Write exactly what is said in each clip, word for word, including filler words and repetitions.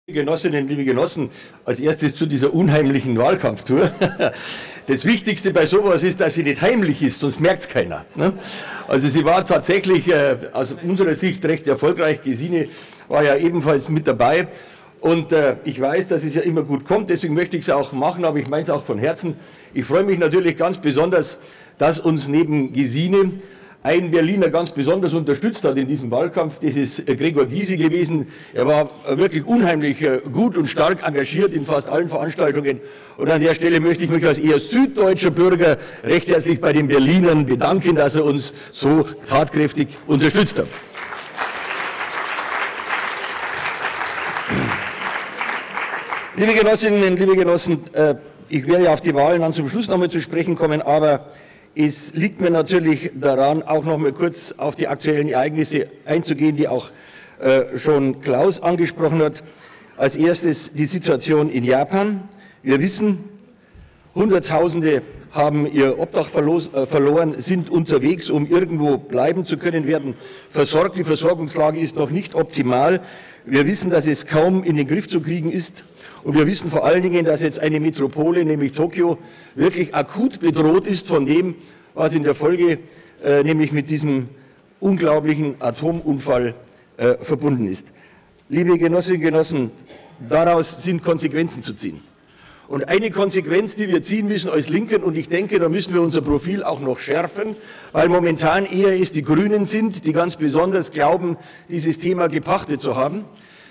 Genossinnen, liebe Genossen, als erstes zu dieser unheimlichen Wahlkampftour. Das Wichtigste bei sowas ist, dass sie nicht heimlich ist, sonst merkt es keiner. Also sie war tatsächlich äh, aus unserer Sicht recht erfolgreich. Gesine war ja ebenfalls mit dabei. Und äh, ich weiß, dass es ja immer gut kommt, deswegen möchte ich es auch machen, aber ich meine es auch von Herzen. Ich freue mich natürlich ganz besonders, dass uns neben Gesine ein Berliner ganz besonders unterstützt hat in diesem Wahlkampf. Das ist Gregor Gysi gewesen. Er war wirklich unheimlich gut und stark engagiert in fast allen Veranstaltungen. Und an der Stelle möchte ich mich als eher süddeutscher Bürger recht herzlich bei den Berlinern bedanken, dass er uns so tatkräftig unterstützt hat. Liebe Genossinnen, liebe Genossen, ich werde ja auf die Wahlen dann zum Schluss noch mal zu sprechen kommen, aber es liegt mir natürlich daran, auch noch mal kurz auf die aktuellen Ereignisse einzugehen, die auch äh, schon Klaus angesprochen hat. Als erstes die Situation in Japan. Wir wissen, Hunderttausende haben ihr Obdach äh, verloren, sind unterwegs, um irgendwo bleiben zu können, werden versorgt. Die Versorgungslage ist noch nicht optimal. Wir wissen, dass es kaum in den Griff zu kriegen ist. Und wir wissen vor allen Dingen, dass jetzt eine Metropole, nämlich Tokio, wirklich akut bedroht ist von dem, was in der Folge äh, nämlich mit diesem unglaublichen Atomunfall äh, verbunden ist. Liebe Genossinnen und Genossen, daraus sind Konsequenzen zu ziehen. Und eine Konsequenz, die wir ziehen müssen als Linken, und ich denke, da müssen wir unser Profil auch noch schärfen, weil momentan eher es die Grünen sind, die ganz besonders glauben, dieses Thema gepachtet zu haben.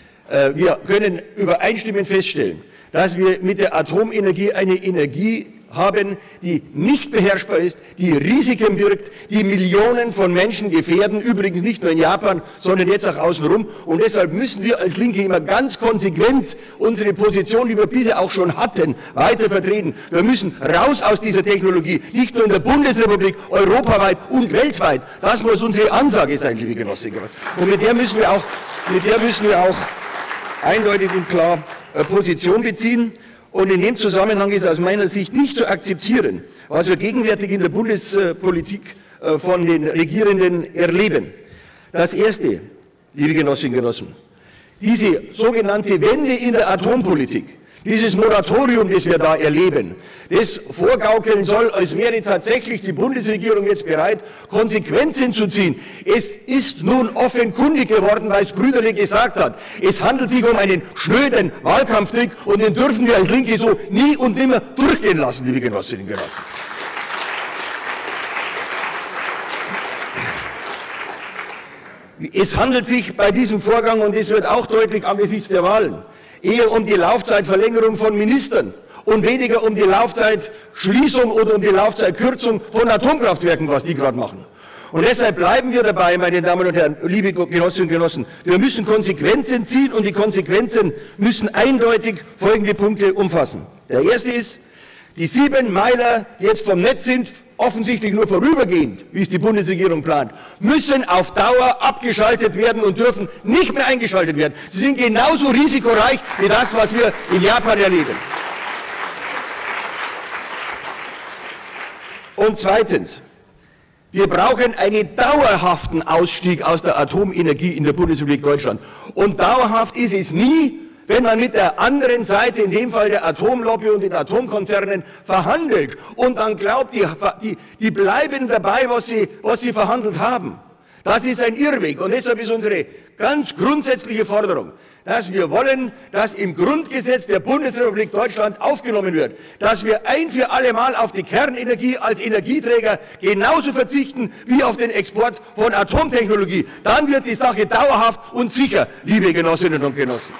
Wir können übereinstimmend feststellen, dass wir mit der Atomenergie eine Energie haben, die nicht beherrschbar ist, die Risiken birgt, die Millionen von Menschen gefährden, übrigens nicht nur in Japan, sondern jetzt auch außenrum. Und deshalb müssen wir als Linke immer ganz konsequent unsere Position, die wir bisher auch schon hatten, weiter vertreten. Wir müssen raus aus dieser Technologie, nicht nur in der Bundesrepublik, europaweit und weltweit. Das muss unsere Ansage sein, liebe Genossinnen. Und mit der müssen wir auch, mit der müssen wir auch eindeutig und klar äh, Position beziehen. Und in dem Zusammenhang ist aus meiner Sicht nicht zu akzeptieren, was wir gegenwärtig in der Bundespolitik äh, von den Regierenden erleben. Das Erste, liebe Genossinnen und Genossen, diese sogenannte Wende in der Atompolitik, dieses Moratorium, das wir da erleben, das vorgaukeln soll, als wäre tatsächlich die Bundesregierung jetzt bereit, Konsequenzen zu ziehen. Es ist nun offenkundig geworden, weil es Brüderle gesagt hat. Es handelt sich um einen schnöden Wahlkampftrick und den dürfen wir als Linke so nie und nimmer durchgehen lassen, liebe Genossinnen und Genossen. Es handelt sich bei diesem Vorgang, und es wird auch deutlich angesichts der Wahlen, eher um die Laufzeitverlängerung von Ministern und weniger um die Laufzeitschließung oder um die Laufzeitkürzung von Atomkraftwerken, was die gerade machen. Und deshalb bleiben wir dabei, meine Damen und Herren, liebe Genossinnen und Genossen. Wir müssen Konsequenzen ziehen, und die Konsequenzen müssen eindeutig folgende Punkte umfassen. Der erste ist, die sieben Meiler, die jetzt vom Netz sind, offensichtlich nur vorübergehend, wie es die Bundesregierung plant, müssen auf Dauer abgeschaltet werden und dürfen nicht mehr eingeschaltet werden. Sie sind genauso risikoreich wie das, was wir in Japan erleben. Und zweitens, wir brauchen einen dauerhaften Ausstieg aus der Atomenergie in der Bundesrepublik Deutschland. Und dauerhaft ist es nie, wenn man mit der anderen Seite, in dem Fall der Atomlobby und den Atomkonzernen, verhandelt und dann glaubt, die, die, die bleiben dabei, was sie, was sie verhandelt haben. Das ist ein Irrweg, und deshalb ist unsere ganz grundsätzliche Forderung, dass wir wollen, dass im Grundgesetz der Bundesrepublik Deutschland aufgenommen wird, dass wir ein für alle Mal auf die Kernenergie als Energieträger genauso verzichten wie auf den Export von Atomtechnologie. Dann wird die Sache dauerhaft und sicher, liebe Genossinnen und Genossen.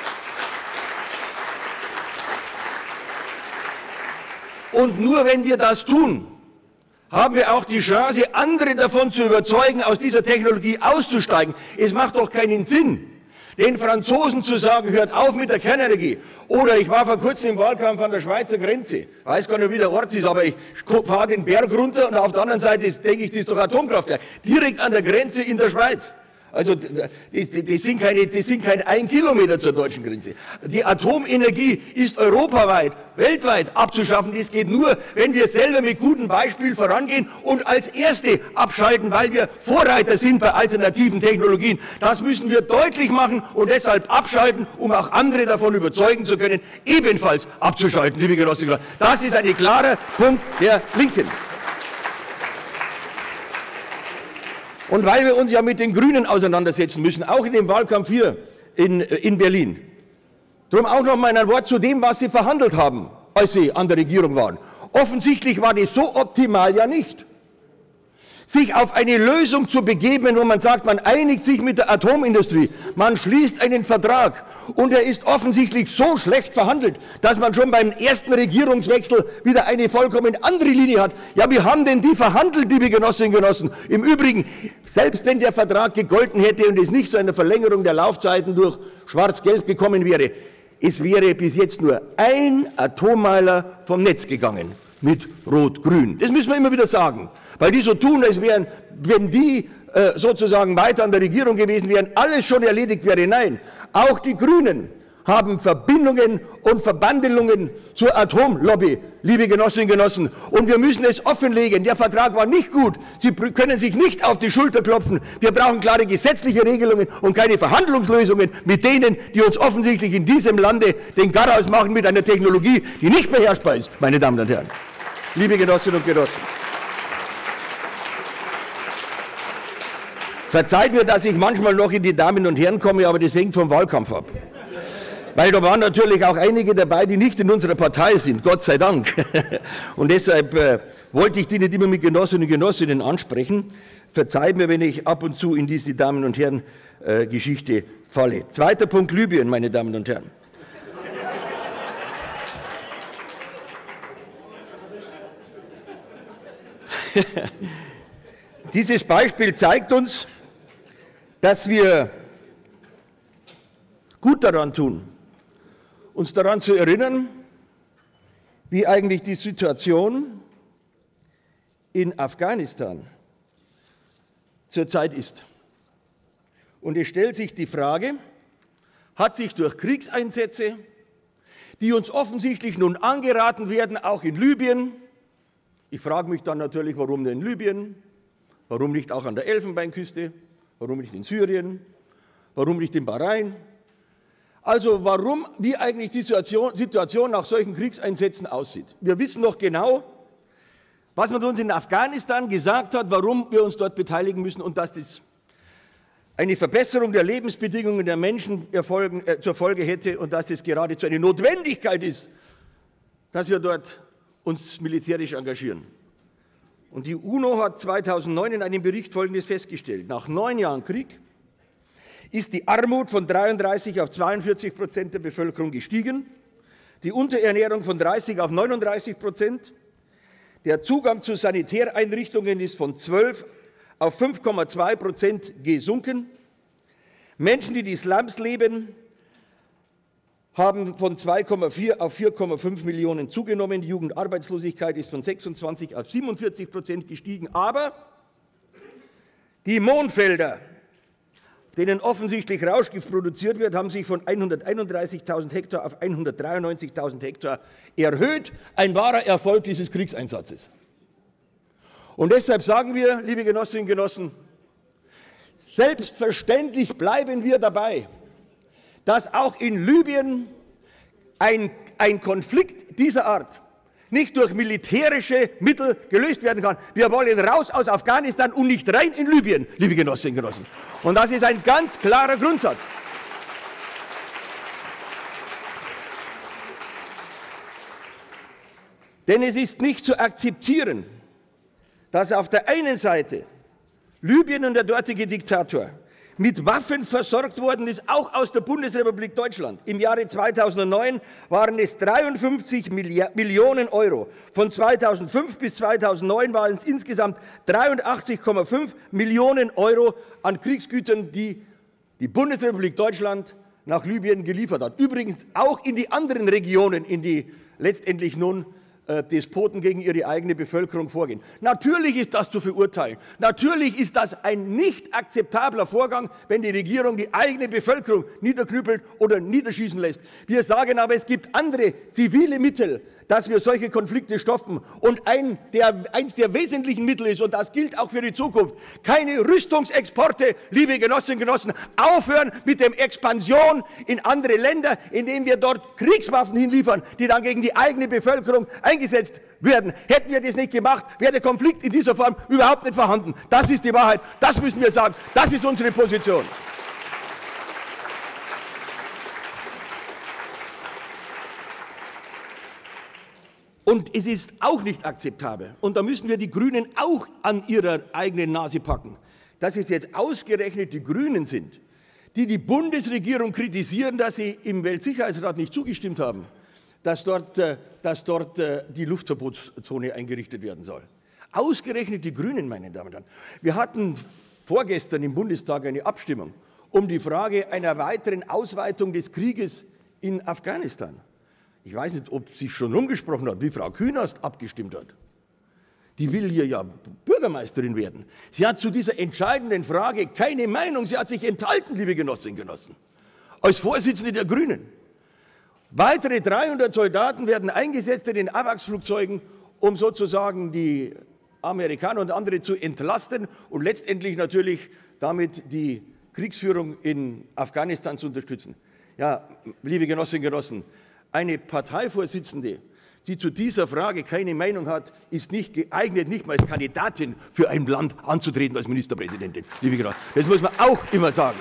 Und nur wenn wir das tun, haben wir auch die Chance, andere davon zu überzeugen, aus dieser Technologie auszusteigen. Es macht doch keinen Sinn, den Franzosen zu sagen, hört auf mit der Kernenergie. Oder ich war vor kurzem im Wahlkampf an der Schweizer Grenze, weiß gar nicht, wie der Ort ist, aber ich fahre den Berg runter und auf der anderen Seite ist, denke ich, das ist doch Atomkraftwerk, direkt an der Grenze in der Schweiz. Also das, das, sind keine, das sind kein ein Kilometer zur deutschen Grenze. Die Atomenergie ist europaweit, weltweit abzuschaffen. Das geht nur, wenn wir selber mit gutem Beispiel vorangehen und als Erste abschalten, weil wir Vorreiter sind bei alternativen Technologien. Das müssen wir deutlich machen und deshalb abschalten, um auch andere davon überzeugen zu können, ebenfalls abzuschalten, liebe Genossinnen und Genossen. Das ist ein klarer Punkt der Linken. Und weil wir uns ja mit den Grünen auseinandersetzen müssen, auch in dem Wahlkampf hier in, in Berlin, darum auch noch mal ein Wort zu dem, was Sie verhandelt haben, als Sie an der Regierung waren. Offensichtlich war das so optimal ja nicht. Sich auf eine Lösung zu begeben, wo man sagt, man einigt sich mit der Atomindustrie, man schließt einen Vertrag und er ist offensichtlich so schlecht verhandelt, dass man schon beim ersten Regierungswechsel wieder eine vollkommen andere Linie hat. Ja, wie haben denn die verhandelt, liebe Genossinnen und Genossen? Im Übrigen, selbst wenn der Vertrag gegolten hätte und es nicht zu einer Verlängerung der Laufzeiten durch Schwarz-Gelb gekommen wäre, es wäre bis jetzt nur ein Atommeiler vom Netz gegangen mit Rot-Grün. Das müssen wir immer wieder sagen. Weil die so tun, als wären, wenn die äh, sozusagen weiter an der Regierung gewesen wären, alles schon erledigt wäre. Nein, auch die Grünen haben Verbindungen und Verbandelungen zur Atomlobby, liebe Genossinnen und Genossen. Und wir müssen es offenlegen. Der Vertrag war nicht gut. Sie können sich nicht auf die Schulter klopfen. Wir brauchen klare gesetzliche Regelungen und keine Verhandlungslösungen mit denen, die uns offensichtlich in diesem Lande den Garaus machen mit einer Technologie, die nicht beherrschbar ist, meine Damen und Herren. Liebe Genossinnen und Genossen. Verzeiht mir, dass ich manchmal noch in die Damen und Herren komme, aber das hängt vom Wahlkampf ab. Weil da waren natürlich auch einige dabei, die nicht in unserer Partei sind, Gott sei Dank. Und deshalb äh, wollte ich die nicht immer mit Genossinnen und Genossinnen ansprechen. Verzeiht mir, wenn ich ab und zu in diese Damen und Herren äh, Geschichte falle. Zweiter Punkt, Libyen, meine Damen und Herren. Dieses Beispiel zeigt uns, dass wir gut daran tun, uns daran zu erinnern, wie eigentlich die Situation in Afghanistan zurzeit ist. Und es stellt sich die Frage, hat sich durch Kriegseinsätze, die uns offensichtlich nun angeraten werden, auch in Libyen, ich frage mich dann natürlich, warum denn in Libyen, warum nicht auch an der Elfenbeinküste, warum nicht in Syrien, warum nicht in Bahrain? Also warum, wie eigentlich die Situation, Situation nach solchen Kriegseinsätzen aussieht. Wir wissen noch genau, was man uns in Afghanistan gesagt hat, warum wir uns dort beteiligen müssen und dass das eine Verbesserung der Lebensbedingungen der Menschen erfolgen, äh, zur Folge hätte und dass das geradezu eine Notwendigkeit ist, dass wir dort uns militärisch engagieren. Und die UNO hat zweitausendneun in einem Bericht Folgendes festgestellt. Nach neun Jahren Krieg ist die Armut von dreiunddreißig auf zweiundvierzig Prozent der Bevölkerung gestiegen, die Unterernährung von dreißig auf neununddreißig Prozent, der Zugang zu Sanitäreinrichtungen ist von zwölf auf fünf Komma zwei Prozent gesunken. Menschen, die die Slums leben, haben von zwei Komma vier auf vier Komma fünf Millionen zugenommen. Die Jugendarbeitslosigkeit ist von sechsundzwanzig auf siebenundvierzig Prozent gestiegen. Aber die Mondfelder, auf denen offensichtlich Rauschgift produziert wird, haben sich von hunderteinunddreißigtausend Hektar auf hundertdreiundneunzigtausend Hektar erhöht. Ein wahrer Erfolg dieses Kriegseinsatzes. Und deshalb sagen wir, liebe Genossinnen und Genossen, selbstverständlich bleiben wir dabei, dass auch in Libyen ein, ein Konflikt dieser Art nicht durch militärische Mittel gelöst werden kann. Wir wollen raus aus Afghanistan und nicht rein in Libyen, liebe Genossinnen und Genossen. Und das ist ein ganz klarer Grundsatz. Denn es ist nicht zu akzeptieren, dass auf der einen Seite Libyen und der dortige Diktator mit Waffen versorgt worden ist, auch aus der Bundesrepublik Deutschland. Im Jahre zweitausendneun waren es dreiundfünfzig Millionen Euro. Von zweitausendfünf bis zweitausendneun waren es insgesamt dreiundachtzig Komma fünf Millionen Euro an Kriegsgütern, die die Bundesrepublik Deutschland nach Libyen geliefert hat. Übrigens auch in die anderen Regionen, in die letztendlich nun Despoten gegen ihre eigene Bevölkerung vorgehen. Natürlich ist das zu verurteilen. Natürlich ist das ein nicht akzeptabler Vorgang, wenn die Regierung die eigene Bevölkerung niederknüppelt oder niederschießen lässt. Wir sagen aber, es gibt andere zivile Mittel, dass wir solche Konflikte stoppen. Und ein der, eins der wesentlichen Mittel ist, und das gilt auch für die Zukunft, keine Rüstungsexporte, liebe Genossinnen und Genossen, aufhören mit der Expansion in andere Länder, indem wir dort Kriegswaffen hinliefern, die dann gegen die eigene Bevölkerung eingesetzt werden. Hätten wir das nicht gemacht, wäre der Konflikt in dieser Form überhaupt nicht vorhanden. Das ist die Wahrheit, das müssen wir sagen, das ist unsere Position. Und es ist auch nicht akzeptabel, und da müssen wir die Grünen auch an ihrer eigenen Nase packen, dass es jetzt ausgerechnet die Grünen sind, die die Bundesregierung kritisieren, dass sie im Weltsicherheitsrat nicht zugestimmt haben, dass dort, dass dort die Luftverbotszone eingerichtet werden soll. Ausgerechnet die Grünen, meine Damen und Herren. Wir hatten vorgestern im Bundestag eine Abstimmung um die Frage einer weiteren Ausweitung des Krieges in Afghanistan. Ich weiß nicht, ob sie schon rumgesprochen hat, wie Frau Künast abgestimmt hat. Die will hier ja Bürgermeisterin werden. Sie hat zu dieser entscheidenden Frage keine Meinung. Sie hat sich enthalten, liebe Genossinnen und Genossen, als Vorsitzende der Grünen. Weitere dreihundert Soldaten werden eingesetzt in den AWACS-Flugzeugen, um sozusagen die Amerikaner und andere zu entlasten und letztendlich natürlich damit die Kriegsführung in Afghanistan zu unterstützen. Ja, liebe Genossinnen und Genossen, eine Parteivorsitzende, die zu dieser Frage keine Meinung hat, ist nicht geeignet, nicht mal als Kandidatin für ein Land anzutreten als Ministerpräsidentin. Liebe Genossen, das muss man auch immer sagen.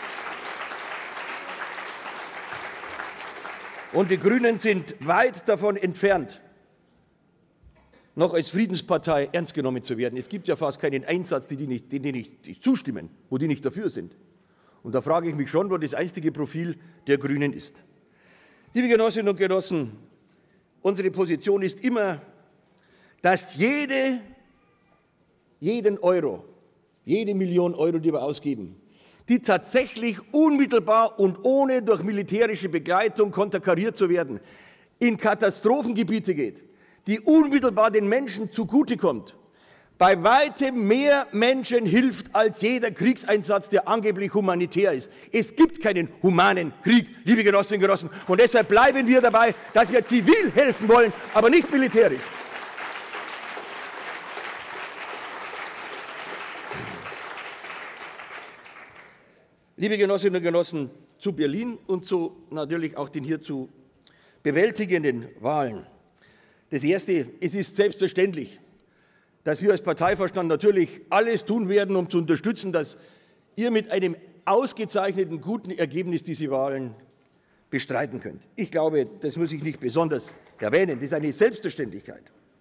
Und die Grünen sind weit davon entfernt, noch als Friedenspartei ernst genommen zu werden. Es gibt ja fast keinen Einsatz, den die nicht, den die nicht zustimmen, wo die nicht dafür sind. Und da frage ich mich schon, wo das einstige Profil der Grünen ist. Liebe Genossinnen und Genossen, unsere Position ist immer, dass jede, jeden Euro, jede Million Euro, die wir ausgeben, die tatsächlich unmittelbar und ohne durch militärische Begleitung konterkariert zu werden, in Katastrophengebiete geht, die unmittelbar den Menschen zugutekommt, bei weitem mehr Menschen hilft als jeder Kriegseinsatz, der angeblich humanitär ist. Es gibt keinen humanen Krieg, liebe Genossinnen und Genossen. Und deshalb bleiben wir dabei, dass wir zivil helfen wollen, aber nicht militärisch. Liebe Genossinnen und Genossen, zu Berlin und zu natürlich auch den hier zu bewältigenden Wahlen. Das Erste, es ist selbstverständlich, dass wir als Parteivorstand natürlich alles tun werden, um zu unterstützen, dass ihr mit einem ausgezeichneten, guten Ergebnis diese Wahlen bestreiten könnt. Ich glaube, das muss ich nicht besonders erwähnen, das ist eine Selbstverständlichkeit.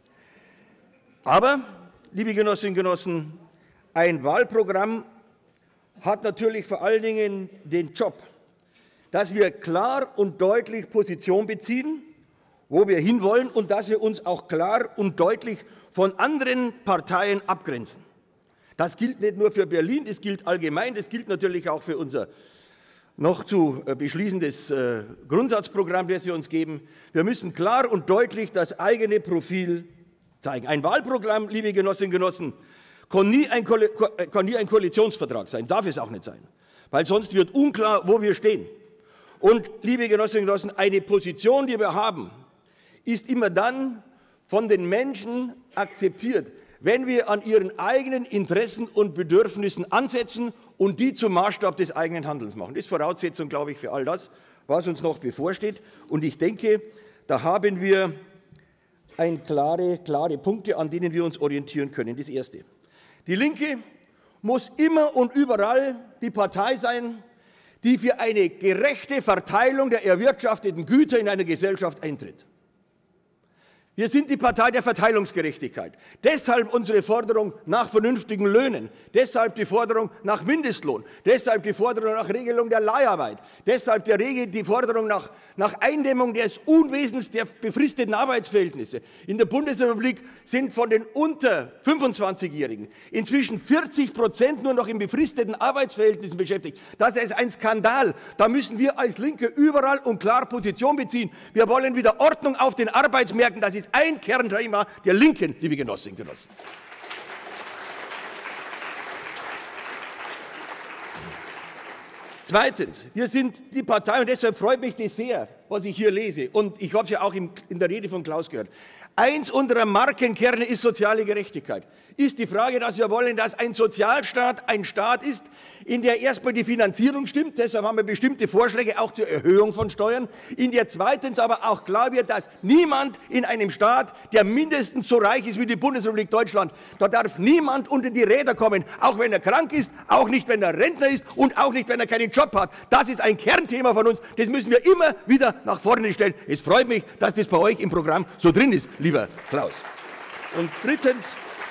Aber, liebe Genossinnen und Genossen, ein Wahlprogramm hat natürlich vor allen Dingen den Job, dass wir klar und deutlich Position beziehen, wo wir hinwollen, und dass wir uns auch klar und deutlich von anderen Parteien abgrenzen. Das gilt nicht nur für Berlin, das gilt allgemein, das gilt natürlich auch für unser noch zu beschließendes Grundsatzprogramm, das wir uns geben. Wir müssen klar und deutlich das eigene Profil zeigen. Ein Wahlprogramm, liebe Genossinnen und Genossen, kann nie ein, Ko kann nie ein Koalitionsvertrag sein, darf es auch nicht sein, weil sonst wird unklar, wo wir stehen. Und, liebe Genossinnen und Genossen, eine Position, die wir haben, ist immer dann von den Menschen akzeptiert, wenn wir an ihren eigenen Interessen und Bedürfnissen ansetzen und die zum Maßstab des eigenen Handelns machen. Das ist Voraussetzung, glaube ich, für all das, was uns noch bevorsteht. Und ich denke, da haben wir ein klare, klare Punkte, an denen wir uns orientieren können. Das Erste. Die Linke muss immer und überall die Partei sein, die für eine gerechte Verteilung der erwirtschafteten Güter in einer Gesellschaft eintritt. Wir sind die Partei der Verteilungsgerechtigkeit. Deshalb unsere Forderung nach vernünftigen Löhnen. Deshalb die Forderung nach Mindestlohn. Deshalb die Forderung nach Regelung der Leiharbeit. Deshalb der Regel, die Forderung nach, nach Eindämmung des Unwesens der befristeten Arbeitsverhältnisse. In der Bundesrepublik sind von den unter fünfundzwanzigjährigen inzwischen vierzig Prozent nur noch in befristeten Arbeitsverhältnissen beschäftigt. Das ist ein Skandal. Da müssen wir als Linke überall und klar Position beziehen. Wir wollen wieder Ordnung auf den Arbeitsmärkten. Das ist ist ein Kernthema der Linken, liebe Genossinnen und Genossen. Zweitens, wir sind die Partei, und deshalb freut mich das sehr, was ich hier lese, und ich habe es ja auch in der Rede von Klaus gehört. Eins unserer Markenkerne ist soziale Gerechtigkeit. Ist die Frage, dass wir wollen, dass ein Sozialstaat ein Staat ist, in der erstmal die Finanzierung stimmt, deshalb haben wir bestimmte Vorschläge auch zur Erhöhung von Steuern, in der zweitens aber auch klar wird, dass niemand in einem Staat, der mindestens so reich ist wie die Bundesrepublik Deutschland, da darf niemand unter die Räder kommen, auch wenn er krank ist, auch nicht, wenn er Rentner ist und auch nicht, wenn er keinen Job hat. Das ist ein Kernthema von uns, das müssen wir immer wieder nach vorne stellen. Es freut mich, dass das bei euch im Programm so drin ist, lieber Klaus. Und drittens,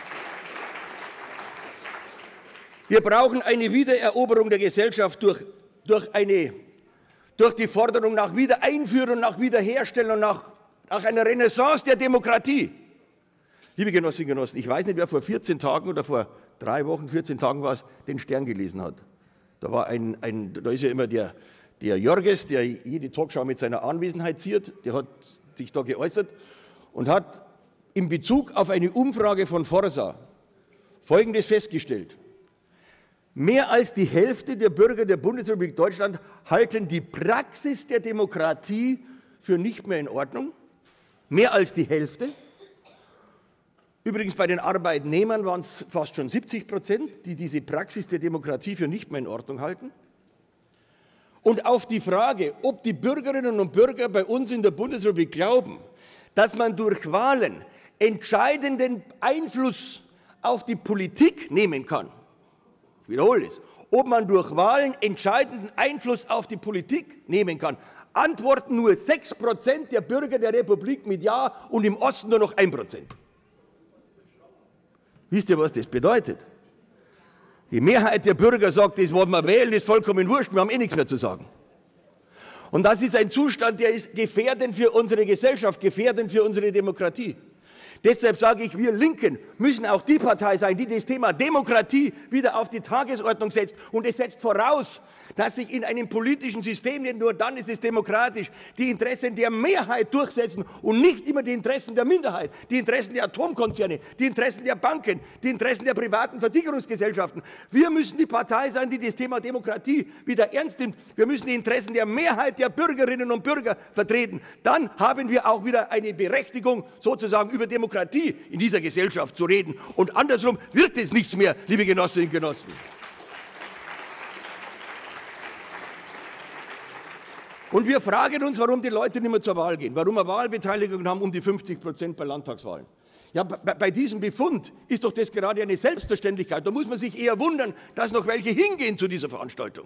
wir brauchen eine Wiedereroberung der Gesellschaft durch, durch, eine, durch die Forderung nach Wiedereinführung, nach Wiederherstellung, nach, nach einer Renaissance der Demokratie. Liebe Genossinnen und Genossen, ich weiß nicht, wer vor vierzehn Tagen oder vor drei Wochen, vierzehn Tagen war es, den Stern gelesen hat. Da, war ein, ein, da ist ja immer der, der Jörges, der jede Talkshow mit seiner Anwesenheit ziert, der hat sich da geäußert und hat in Bezug auf eine Umfrage von Forsa Folgendes festgestellt. Mehr als die Hälfte der Bürger der Bundesrepublik Deutschland halten die Praxis der Demokratie für nicht mehr in Ordnung. Mehr als die Hälfte. Übrigens bei den Arbeitnehmern waren es fast schon siebzig Prozent, die diese Praxis der Demokratie für nicht mehr in Ordnung halten. Und auf die Frage, ob die Bürgerinnen und Bürger bei uns in der Bundesrepublik glauben, dass man durch Wahlen entscheidenden Einfluss auf die Politik nehmen kann, ich wiederhole es, ob man durch Wahlen entscheidenden Einfluss auf die Politik nehmen kann, antworten nur sechs Prozent der Bürger der Republik mit Ja und im Osten nur noch ein Prozent. Wisst ihr, was das bedeutet? Die Mehrheit der Bürger sagt, das, was wir wählen, ist vollkommen wurscht, wir haben eh nichts mehr zu sagen. Und das ist ein Zustand, der ist gefährdend für unsere Gesellschaft, gefährdend für unsere Demokratie. Deshalb sage ich, wir Linken müssen auch die Partei sein, die das Thema Demokratie wieder auf die Tagesordnung setzt. Und es setzt voraus, dass sich in einem politischen System, denn nur dann ist es demokratisch, die Interessen der Mehrheit durchsetzen und nicht immer die Interessen der Minderheit, die Interessen der Atomkonzerne, die Interessen der Banken, die Interessen der privaten Versicherungsgesellschaften. Wir müssen die Partei sein, die das Thema Demokratie wieder ernst nimmt. Wir müssen die Interessen der Mehrheit der Bürgerinnen und Bürger vertreten. Dann haben wir auch wieder eine Berechtigung, sozusagen über Demokratie in dieser Gesellschaft zu reden. Und andersrum wird es nichts mehr, liebe Genossinnen und Genossen. Und wir fragen uns, warum die Leute nicht mehr zur Wahl gehen, warum wir Wahlbeteiligung haben um die fünfzig Prozent bei Landtagswahlen. Ja, bei, bei diesem Befund ist doch das gerade eine Selbstverständlichkeit. Da muss man sich eher wundern, dass noch welche hingehen zu dieser Veranstaltung.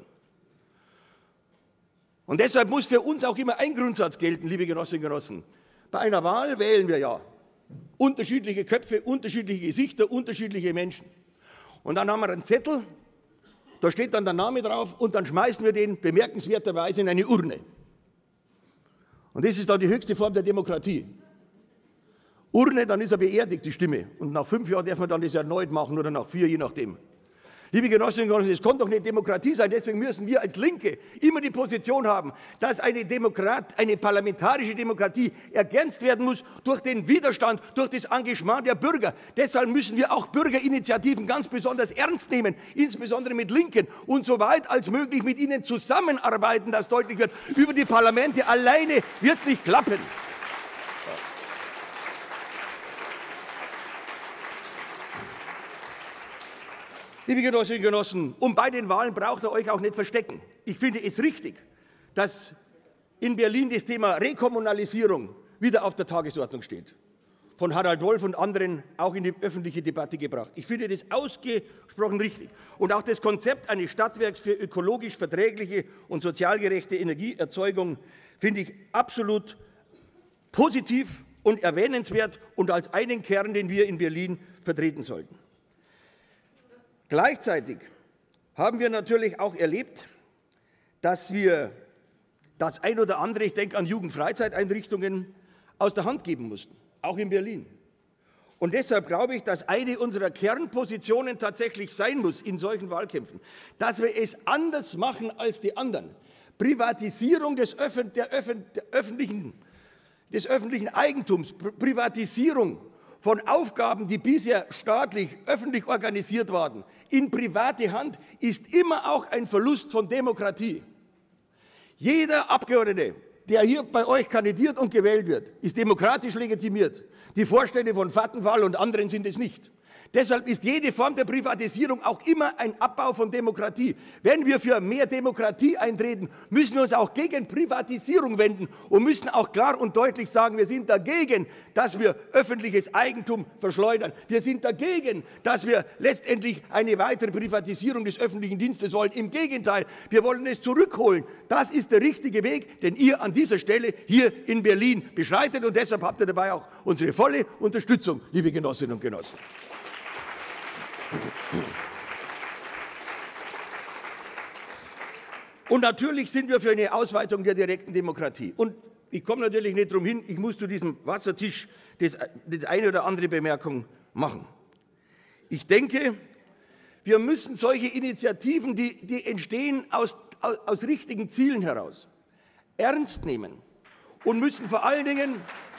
Und deshalb muss für uns auch immer ein Grundsatz gelten, liebe Genossinnen und Genossen. Bei einer Wahl wählen wir ja unterschiedliche Köpfe, unterschiedliche Gesichter, unterschiedliche Menschen. Und dann haben wir einen Zettel, da steht dann der Name drauf und dann schmeißen wir den bemerkenswerterweise in eine Urne. Und das ist dann die höchste Form der Demokratie. Urne, dann ist er beerdigt, die Stimme. Und nach fünf Jahren darf man dann das erneut machen oder nach vier, je nachdem. Liebe Genossinnen und Genossen, das kann doch nicht Demokratie sein. Deswegen müssen wir als Linke immer die Position haben, dass eine, Demokrat, eine parlamentarische Demokratie ergänzt werden muss durch den Widerstand, durch das Engagement der Bürger. Deshalb müssen wir auch Bürgerinitiativen ganz besonders ernst nehmen, insbesondere mit Linken, und so weit als möglich mit ihnen zusammenarbeiten, dass deutlich wird, über die Parlamente alleine wird es nicht klappen. Liebe Genossinnen und Genossen, um bei den Wahlen braucht ihr euch auch nicht verstecken. Ich finde es richtig, dass in Berlin das Thema Rekommunalisierung wieder auf der Tagesordnung steht. Von Harald Wolf und anderen auch in die öffentliche Debatte gebracht. Ich finde das ausgesprochen richtig. Und auch das Konzept eines Stadtwerks für ökologisch verträgliche und sozial gerechte Energieerzeugung finde ich absolut positiv und erwähnenswert und als einen Kern, den wir in Berlin vertreten sollten. Gleichzeitig haben wir natürlich auch erlebt, dass wir das ein oder andere, ich denke an Jugendfreizeiteinrichtungen, aus der Hand geben mussten, auch in Berlin. Und deshalb glaube ich, dass eine unserer Kernpositionen tatsächlich sein muss in solchen Wahlkämpfen, dass wir es anders machen als die anderen. Privatisierung des Öffn- der, Öffn- der öffentlichen des öffentlichen Eigentums, Privatisierung von Aufgaben, die bisher staatlich, öffentlich organisiert waren, in private Hand, ist immer auch ein Verlust von Demokratie. Jeder Abgeordnete, der hier bei euch kandidiert und gewählt wird, ist demokratisch legitimiert. Die Vorstände von Vattenfall und anderen sind es nicht. Deshalb ist jede Form der Privatisierung auch immer ein Abbau von Demokratie. Wenn wir für mehr Demokratie eintreten, müssen wir uns auch gegen Privatisierung wenden und müssen auch klar und deutlich sagen, wir sind dagegen, dass wir öffentliches Eigentum verschleudern. Wir sind dagegen, dass wir letztendlich eine weitere Privatisierung des öffentlichen Dienstes wollen. Im Gegenteil, wir wollen es zurückholen. Das ist der richtige Weg, den ihr an dieser Stelle hier in Berlin beschreitet. Und deshalb habt ihr dabei auch unsere volle Unterstützung, liebe Genossinnen und Genossen. Und natürlich sind wir für eine Ausweitung der direkten Demokratie. Und ich komme natürlich nicht drum hin, ich muss zu diesem Wassertisch das, das eine oder andere Bemerkung machen. Ich denke, wir müssen solche Initiativen, die, die entstehen aus, aus, aus richtigen Zielen heraus, ernst nehmen und müssen vor allen Dingen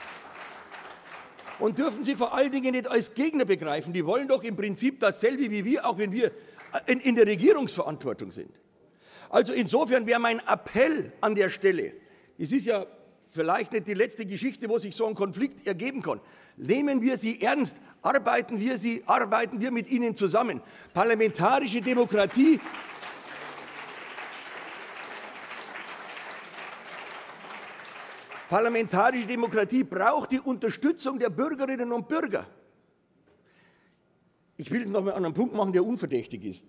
und dürfen sie vor allen Dingen nicht als Gegner begreifen. Die wollen doch im Prinzip dasselbe wie wir, auch wenn wir in, in der Regierungsverantwortung sind. Also insofern wäre mein Appell an der Stelle, es ist ja vielleicht nicht die letzte Geschichte, wo sich so ein Konflikt ergeben kann. Nehmen wir sie ernst, arbeiten wir, sie, arbeiten wir mit ihnen zusammen. Parlamentarische Demokratie Parlamentarische Demokratie braucht die Unterstützung der Bürgerinnen und Bürger. Ich will es noch mal an einen Punkt machen, der unverdächtig ist.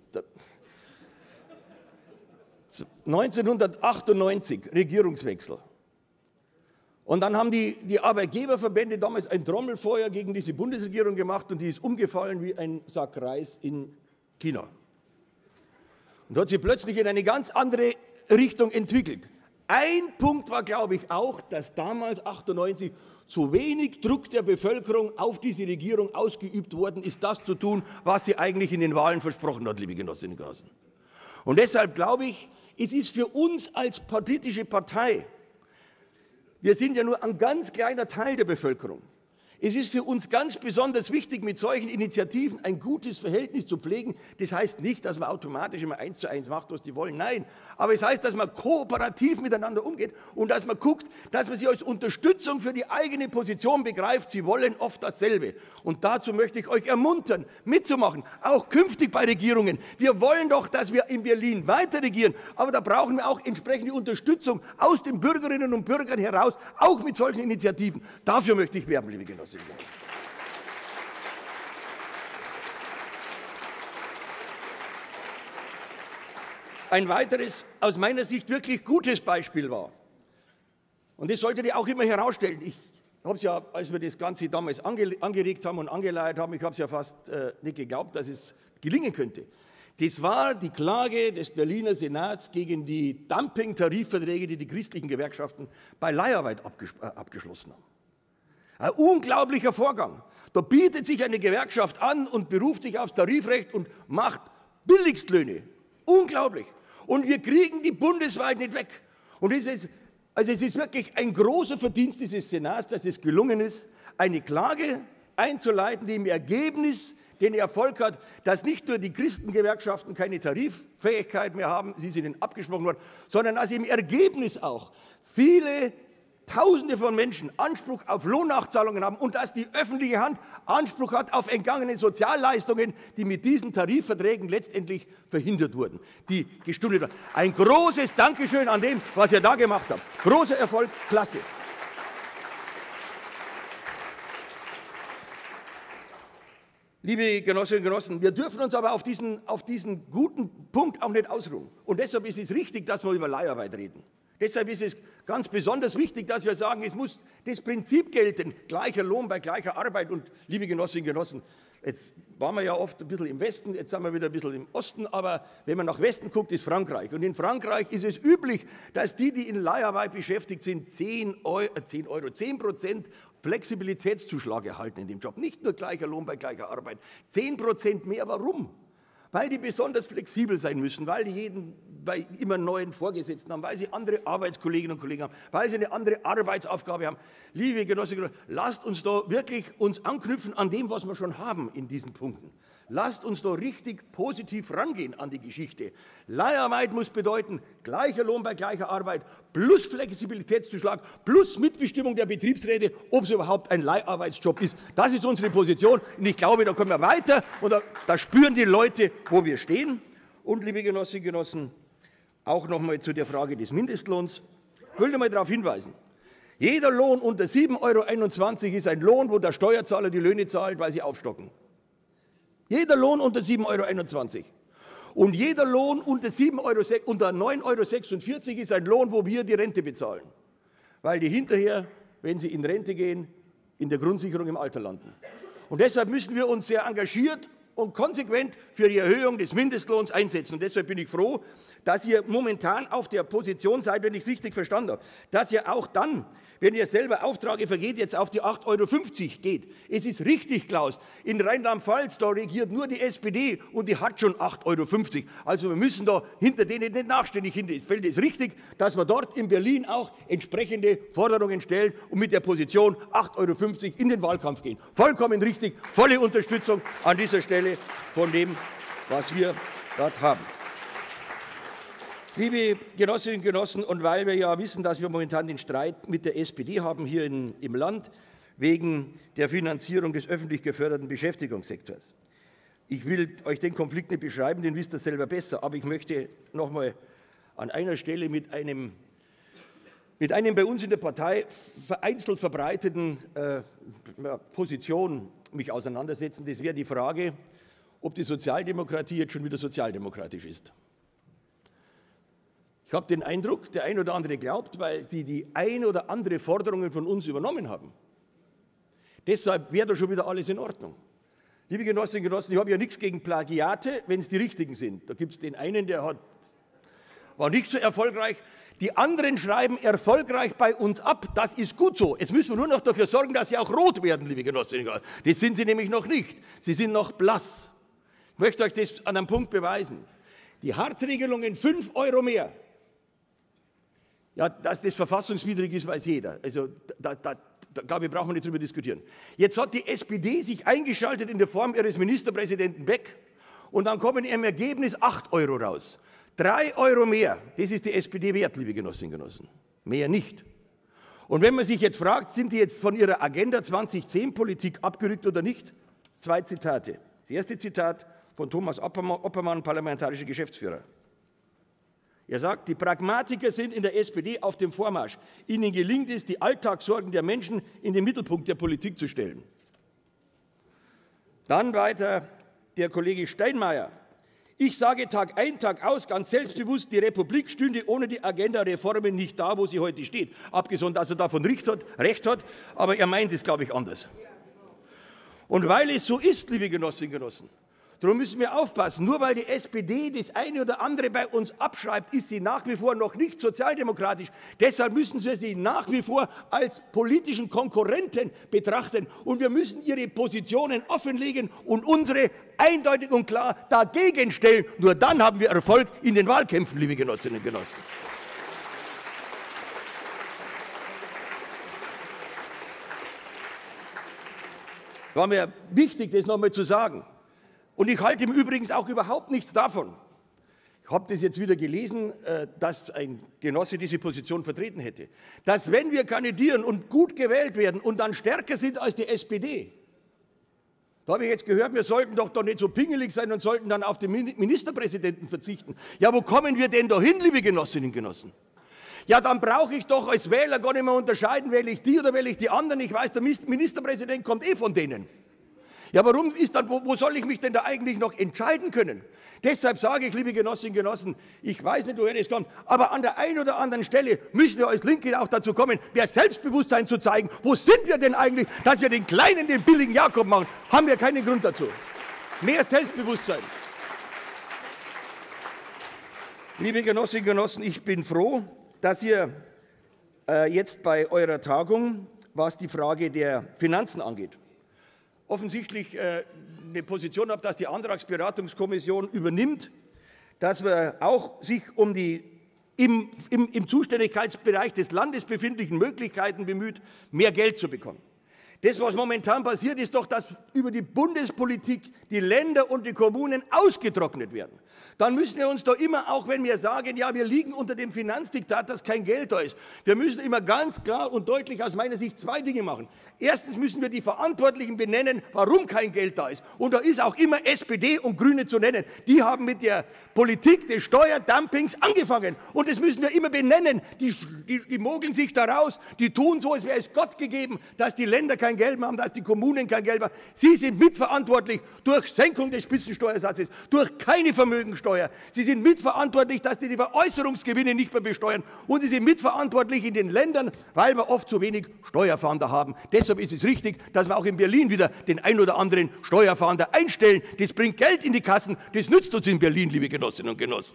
neunzehnhundertachtundneunzig, Regierungswechsel. Und dann haben die, die Arbeitgeberverbände damals ein Trommelfeuer gegen diese Bundesregierung gemacht und die ist umgefallen wie ein Sack Reis in China. Und hat sich plötzlich in eine ganz andere Richtung entwickelt. Ein Punkt war, glaube ich, auch, dass damals, achtundneunzig, zu wenig Druck der Bevölkerung auf diese Regierung ausgeübt worden ist, das zu tun, was sie eigentlich in den Wahlen versprochen hat, liebe Genossinnen und Genossen. Und deshalb glaube ich, es ist für uns als politische Partei, wir sind ja nur ein ganz kleiner Teil der Bevölkerung, es ist für uns ganz besonders wichtig, mit solchen Initiativen ein gutes Verhältnis zu pflegen. Das heißt nicht, dass man automatisch immer eins zu eins macht, was die wollen. Nein, aber es heißt, dass man kooperativ miteinander umgeht und dass man guckt, dass man sie als Unterstützung für die eigene Position begreift. Sie wollen oft dasselbe. Und dazu möchte ich euch ermuntern, mitzumachen, auch künftig bei Regierungen. Wir wollen doch, dass wir in Berlin weiter regieren, aber da brauchen wir auch entsprechende Unterstützung aus den Bürgerinnen und Bürgern heraus, auch mit solchen Initiativen. Dafür möchte ich werben, liebe Genossen. Ein weiteres, aus meiner Sicht wirklich gutes Beispiel war, und das solltet ihr auch immer herausstellen, ich habe es ja, als wir das Ganze damals ange, angeregt haben und angeleiert haben, ich habe es ja fast äh, nicht geglaubt, dass es gelingen könnte. Das war die Klage des Berliner Senats gegen die Dumping-Tarifverträge, die die christlichen Gewerkschaften bei Leiharbeit abges äh, abgeschlossen haben. Ein unglaublicher Vorgang. Da bietet sich eine Gewerkschaft an und beruft sich aufs Tarifrecht und macht Billigstlöhne. Unglaublich. Und wir kriegen die bundesweit nicht weg. Und es ist, also es ist wirklich ein großer Verdienst dieses Senats, dass es gelungen ist, eine Klage einzuleiten, die im Ergebnis den Erfolg hat, dass nicht nur die Christengewerkschaften keine Tariffähigkeit mehr haben, sie sind ihnen abgesprochen worden, sondern dass im Ergebnis auch viele Tausende von Menschen Anspruch auf Lohnnachzahlungen haben und dass die öffentliche Hand Anspruch hat auf entgangene Sozialleistungen, die mit diesen Tarifverträgen letztendlich verhindert wurden, die gestundet wurden. Ein großes Dankeschön an dem, was ihr da gemacht habt. Großer Erfolg, klasse. Liebe Genossinnen und Genossen, wir dürfen uns aber auf diesen, auf diesen guten Punkt auch nicht ausruhen. Und deshalb ist es richtig, dass wir über Leiharbeit reden. Deshalb ist es ganz besonders wichtig, dass wir sagen, es muss das Prinzip gelten, gleicher Lohn bei gleicher Arbeit. Und liebe Genossinnen und Genossen, jetzt waren wir ja oft ein bisschen im Westen, jetzt sind wir wieder ein bisschen im Osten, aber wenn man nach Westen guckt, ist Frankreich. Und in Frankreich ist es üblich, dass die, die in Leiharbeit beschäftigt sind, zehn Euro, zehn Euro, zehn Prozent Flexibilitätszuschlag erhalten in dem Job. Nicht nur gleicher Lohn bei gleicher Arbeit, zehn Prozent mehr. Warum? Weil die besonders flexibel sein müssen, weil die jeden bei immer neuen Vorgesetzten haben, weil sie andere Arbeitskolleginnen und Kollegen haben, weil sie eine andere Arbeitsaufgabe haben. Liebe Genossinnen und Genossen, lasst uns da wirklich uns anknüpfen an dem, was wir schon haben in diesen Punkten. Lasst uns da richtig positiv rangehen an die Geschichte. Leiharbeit muss bedeuten, gleicher Lohn bei gleicher Arbeit, plus Flexibilitätszuschlag, plus Mitbestimmung der Betriebsräte, ob es überhaupt ein Leiharbeitsjob ist. Das ist unsere Position und ich glaube, da kommen wir weiter und da, da spüren die Leute, wo wir stehen. Und, liebe Genossinnen und Genossen, auch noch mal zu der Frage des Mindestlohns. Ich will noch mal darauf hinweisen. Jeder Lohn unter sieben Euro einundzwanzig ist ein Lohn, wo der Steuerzahler die Löhne zahlt, weil sie aufstocken. Jeder Lohn unter sieben Euro einundzwanzig. Und jeder Lohn unter, Euro, unter neun Euro sechsundvierzig ist ein Lohn, wo wir die Rente bezahlen. Weil die hinterher, wenn sie in Rente gehen, in der Grundsicherung im Alter landen. Und deshalb müssen wir uns sehr engagiert und konsequent für die Erhöhung des Mindestlohns einsetzen. Und deshalb bin ich froh, dass ihr momentan auf der Position seid, wenn ich es richtig verstanden habe, dass ihr auch dann, wenn ihr selber Aufträge vergeht, jetzt auf die acht Euro fünfzig geht. Es ist richtig, Klaus, in Rheinland-Pfalz, da regiert nur die S P D und die hat schon acht Euro fünfzig. Also wir müssen da hinter denen nicht nachständig hinter. Es fällt es richtig, dass wir dort in Berlin auch entsprechende Forderungen stellen und mit der Position acht Euro fünfzig in den Wahlkampf gehen. Vollkommen richtig, volle Unterstützung an dieser Stelle von dem, was wir dort haben. Liebe Genossinnen und Genossen, und weil wir ja wissen, dass wir momentan den Streit mit der S P D haben hier in, im Land wegen der Finanzierung des öffentlich geförderten Beschäftigungssektors. Ich will euch den Konflikt nicht beschreiben, den wisst ihr selber besser, aber ich möchte noch mal an einer Stelle mit einem, mit einem bei uns in der Partei vereinzelt verbreiteten äh, Position mich auseinandersetzen. Das wäre die Frage, ob die Sozialdemokratie jetzt schon wieder sozialdemokratisch ist. Ich habe den Eindruck, der ein oder andere glaubt, weil sie die ein oder andere Forderungen von uns übernommen haben. Deshalb wäre da schon wieder alles in Ordnung. Liebe Genossinnen und Genossen, ich habe ja nichts gegen Plagiate, wenn es die richtigen sind. Da gibt es den einen, der hat, war nicht so erfolgreich. Die anderen schreiben erfolgreich bei uns ab. Das ist gut so. Jetzt müssen wir nur noch dafür sorgen, dass sie auch rot werden, liebe Genossinnen und Genossen. Das sind sie nämlich noch nicht. Sie sind noch blass. Ich möchte euch das an einem Punkt beweisen. Die Hartz-Regelungen fünf Euro mehr. Ja, dass das verfassungswidrig ist, weiß jeder. Also da, da, da glaube ich, brauchen wir nicht drüber diskutieren. Jetzt hat die S P D sich eingeschaltet in der Form ihres Ministerpräsidenten Beck und dann kommen im Ergebnis acht Euro raus. Drei Euro mehr, das ist die S P D wert, liebe Genossinnen und Genossen. Mehr nicht. Und wenn man sich jetzt fragt, sind die jetzt von ihrer Agenda zwanzig zehn Politik abgerückt oder nicht? Zwei Zitate. Das erste Zitat von Thomas Oppermann, parlamentarischer Geschäftsführer. Er sagt, die Pragmatiker sind in der S P D auf dem Vormarsch. Ihnen gelingt es, die Alltagssorgen der Menschen in den Mittelpunkt der Politik zu stellen. Dann weiter der Kollege Steinmeier. Ich sage Tag ein, Tag aus, ganz selbstbewusst, die Republik stünde ohne die Agenda-Reformen nicht da, wo sie heute steht. Abgesehen, dass er davon recht hat, recht hat, aber er meint es, glaube ich, anders. Und weil es so ist, liebe Genossinnen und Genossen, darum müssen wir aufpassen. Nur weil die S P D das eine oder andere bei uns abschreibt, ist sie nach wie vor noch nicht sozialdemokratisch. Deshalb müssen wir sie nach wie vor als politischen Konkurrenten betrachten. Und wir müssen ihre Positionen offenlegen und unsere eindeutig und klar dagegen stellen. Nur dann haben wir Erfolg in den Wahlkämpfen, liebe Genossinnen und Genossen. War mir wichtig, das noch einmal zu sagen. Und ich halte im Übrigen auch überhaupt nichts davon. Ich habe das jetzt wieder gelesen, dass ein Genosse diese Position vertreten hätte. Dass, wenn wir kandidieren und gut gewählt werden und dann stärker sind als die S P D, da habe ich jetzt gehört, wir sollten doch doch nicht so pingelig sein und sollten dann auf den Ministerpräsidenten verzichten. Ja, wo kommen wir denn da hin, liebe Genossinnen und Genossen? Ja, dann brauche ich doch als Wähler gar nicht mehr unterscheiden, wähle ich die oder wähle ich die anderen. Ich weiß, der Ministerpräsident kommt eh von denen. Ja, warum ist dann, wo, wo soll ich mich denn da eigentlich noch entscheiden können? Deshalb sage ich, liebe Genossinnen und Genossen, ich weiß nicht, woher das kommt, aber an der einen oder anderen Stelle müssen wir als Linke auch dazu kommen, mehr Selbstbewusstsein zu zeigen. Wo sind wir denn eigentlich, dass wir den Kleinen, den billigen Jakob machen? Haben wir keinen Grund dazu. Mehr Selbstbewusstsein. Liebe Genossinnen und Genossen, ich bin froh, dass ihr äh, jetzt bei eurer Tagung, was die Frage der Finanzen angeht, offensichtlich äh, eine Position habt, dass die Antragsberatungskommission übernimmt, dass man auch sich um die im, im, im Zuständigkeitsbereich des Landes befindlichen Möglichkeiten bemüht, mehr Geld zu bekommen. Das, was momentan passiert, ist doch, dass über die Bundespolitik die Länder und die Kommunen ausgetrocknet werden. Dann müssen wir uns doch immer, auch wenn wir sagen, ja, wir liegen unter dem Finanzdiktat, dass kein Geld da ist, wir müssen immer ganz klar und deutlich aus meiner Sicht zwei Dinge machen. Erstens müssen wir die Verantwortlichen benennen, warum kein Geld da ist. Und da ist auch immer S P D und Grüne zu nennen. Die haben mit der Politik des Steuerdumpings angefangen. Und das müssen wir immer benennen. Die, die, die mogeln sich da raus, die tun so, als wäre es Gott gegeben, dass die Länder kein Geld mehr haben, dass die Kommunen kein Geld mehr haben. Sie sind mitverantwortlich durch Senkung des Spitzensteuersatzes, durch keine Vermögensteuer. Sie sind mitverantwortlich, dass die die Veräußerungsgewinne nicht mehr besteuern. Und sie sind mitverantwortlich in den Ländern, weil wir oft zu wenig Steuerfahnder haben. Deshalb ist es richtig, dass wir auch in Berlin wieder den ein oder anderen Steuerfahnder einstellen. Das bringt Geld in die Kassen. Das nützt uns in Berlin, liebe Genossinnen und Genossen.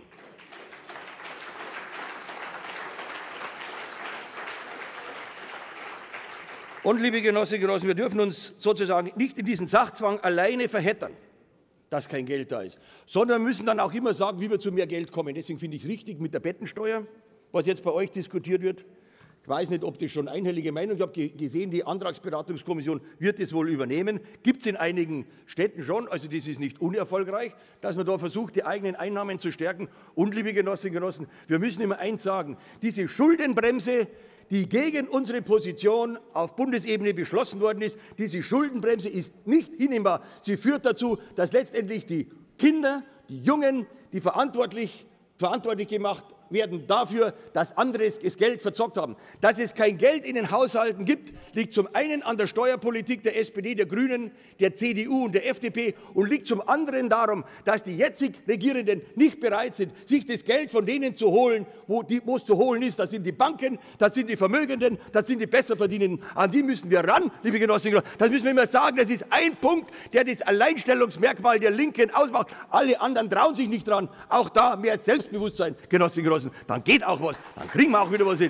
Und, liebe Genossinnen und Genossen, wir dürfen uns sozusagen nicht in diesen Sachzwang alleine verheddern, dass kein Geld da ist, sondern wir müssen dann auch immer sagen, wie wir zu mehr Geld kommen. Deswegen finde ich richtig mit der Bettensteuer, was jetzt bei euch diskutiert wird. Ich weiß nicht, ob das schon einhellige Meinung ist. Ich habe gesehen, die Antragsberatungskommission wird das wohl übernehmen. Gibt es in einigen Städten schon, also das ist nicht unerfolgreich, dass man da versucht, die eigenen Einnahmen zu stärken. Und, liebe Genossinnen und Genossen, wir müssen immer eins sagen, diese Schuldenbremse, die gegen unsere Position auf Bundesebene beschlossen worden ist, diese Schuldenbremse ist nicht hinnehmbar. Sie führt dazu, dass letztendlich die Kinder, die Jungen, die verantwortlich, verantwortlich gemacht werden dafür, dass andere das Geld verzockt haben. Dass es kein Geld in den Haushalten gibt, liegt zum einen an der Steuerpolitik der S P D, der Grünen, der C D U und der F D P und liegt zum anderen darum, dass die jetzig Regierenden nicht bereit sind, sich das Geld von denen zu holen, wo, die, wo es zu holen ist. Das sind die Banken, das sind die Vermögenden, das sind die Besserverdienenden. An die müssen wir ran, liebe Genossinnen und Genossen. Das müssen wir immer sagen. Das ist ein Punkt, der das Alleinstellungsmerkmal der Linken ausmacht. Alle anderen trauen sich nicht dran. Auch da mehr Selbstbewusstsein, Genossinnen und Genossen. Dann geht auch was, dann kriegen wir auch wieder was hin.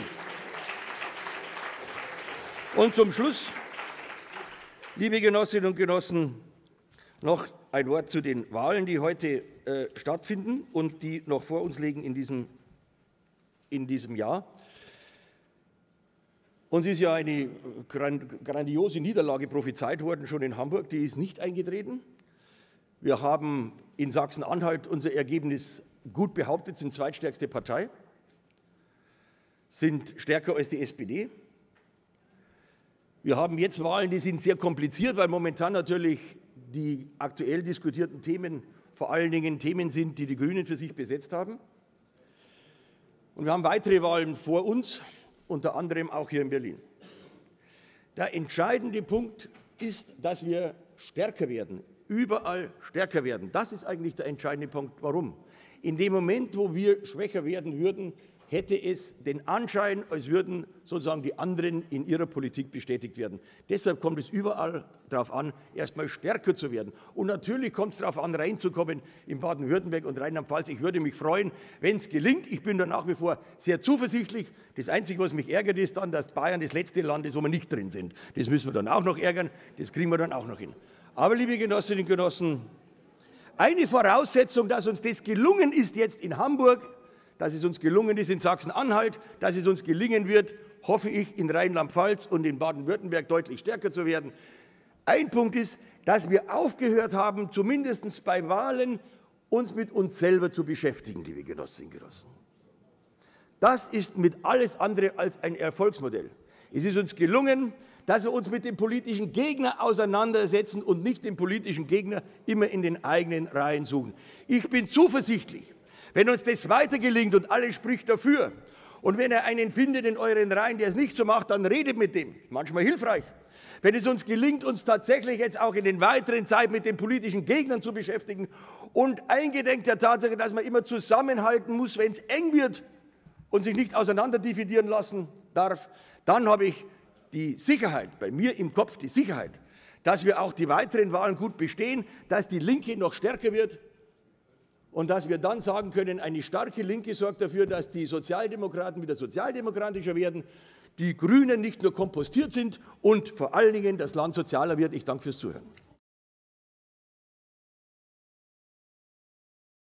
Und zum Schluss, liebe Genossinnen und Genossen, noch ein Wort zu den Wahlen, die heute äh, stattfinden und die noch vor uns liegen in diesem, in diesem Jahr. Uns ist ja eine grandiose Niederlage prophezeit worden, schon in Hamburg, die ist nicht eingetreten. Wir haben in Sachsen-Anhalt unser Ergebnis gut behauptet, sind zweitstärkste Partei, sind stärker als die S P D. Wir haben jetzt Wahlen, die sind sehr kompliziert, weil momentan natürlich die aktuell diskutierten Themen vor allen Dingen Themen sind, die die Grünen für sich besetzt haben. Und wir haben weitere Wahlen vor uns, unter anderem auch hier in Berlin. Der entscheidende Punkt ist, dass wir stärker werden, überall stärker werden. Das ist eigentlich der entscheidende Punkt. Warum? In dem Moment, wo wir schwächer werden würden, hätte es den Anschein, als würden sozusagen die anderen in ihrer Politik bestätigt werden. Deshalb kommt es überall darauf an, erstmal stärker zu werden. Und natürlich kommt es darauf an, reinzukommen in Baden-Württemberg und Rheinland-Pfalz. Ich würde mich freuen, wenn es gelingt. Ich bin da nach wie vor sehr zuversichtlich. Das Einzige, was mich ärgert, ist dann, dass Bayern das letzte Land ist, wo wir nicht drin sind. Das müssen wir dann auch noch ärgern. Das kriegen wir dann auch noch hin. Aber, liebe Genossinnen und Genossen, eine Voraussetzung, dass uns das gelungen ist jetzt in Hamburg, dass es uns gelungen ist in Sachsen-Anhalt, dass es uns gelingen wird, hoffe ich, in Rheinland-Pfalz und in Baden-Württemberg deutlich stärker zu werden. Ein Punkt ist, dass wir aufgehört haben, zumindest bei Wahlen, uns mit uns selber zu beschäftigen, liebe Genossinnen und Genossen. Das ist mit alles andere als ein Erfolgsmodell. Es ist uns gelungen, dass wir uns mit dem politischen Gegner auseinandersetzen und nicht den politischen Gegner immer in den eigenen Reihen suchen. Ich bin zuversichtlich, wenn uns das weiter gelingt und alles spricht dafür, und wenn ihr einen findet in euren Reihen, der es nicht so macht, dann redet mit dem. Manchmal hilfreich. Wenn es uns gelingt, uns tatsächlich jetzt auch in den weiteren Zeit mit den politischen Gegnern zu beschäftigen und eingedenk der Tatsache, dass man immer zusammenhalten muss, wenn es eng wird und sich nicht auseinanderdividieren lassen darf, dann habe ich die Sicherheit, bei mir im Kopf die Sicherheit, dass wir auch die weiteren Wahlen gut bestehen, dass die Linke noch stärker wird und dass wir dann sagen können, eine starke Linke sorgt dafür, dass die Sozialdemokraten wieder sozialdemokratischer werden, die Grünen nicht nur kompostiert sind und vor allen Dingen das Land sozialer wird. Ich danke fürs Zuhören.